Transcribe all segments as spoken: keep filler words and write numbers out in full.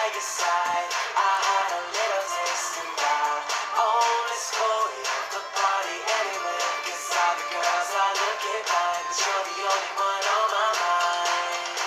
your side. I had a little taste and I only spoil the party anyway. Cause all the girls are looking fine, but you're the only one on my mind.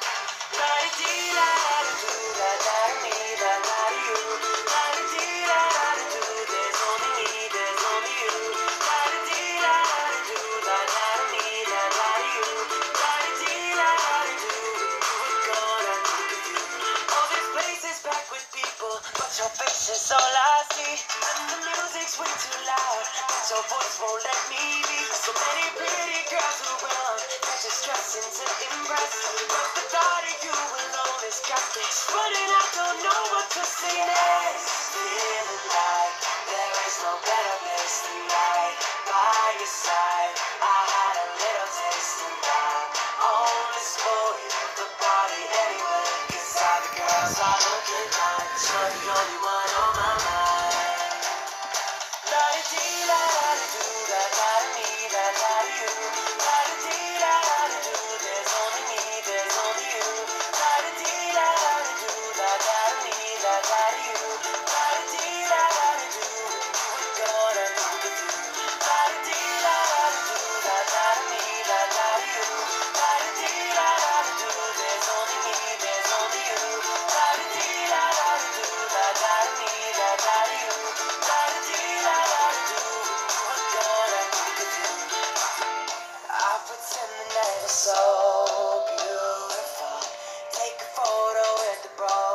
La-di-dee-da-da-do-da-da-me, da-da-do-you. La-di-dee-da-da-do, there's only me, there's only you. La-di-dee-da-da-do, da-da-me, da-da-do-you. La-di-dee-da-da-do, we're gonna do with you. All this place is packed with people, but your face is all I see. And the music's way too loud, but your voice won't let me be. So many pretty girls around, they're just dressing to impress. But the thought of you alone has got me running, I don't know what to say next. Feeling like there is no better place than right by your side. I had a little taste and I only spoiled the party anyway. Cause all the girls are looking fine, but you're the only one on my mind. La-di-dee-da-da-do, da-da-me, da-da-do-you. La-di-dee-da-da-do, there's only me, there's only you. La-di-dee-da-da-do, da-da-me, da-da-do-you. La-di-dee-da-da-do, we're gonna do with you. La-di-dee-da-da-do, da-da-me, da-da-do-you. La-di-dee-da-da-do, there's only me, there's only you. La-di-dee-da-da-do, da-da-me, da-da-do-you. La-di-dee-da-da-do, we're gonna do with you. I pretend the night is so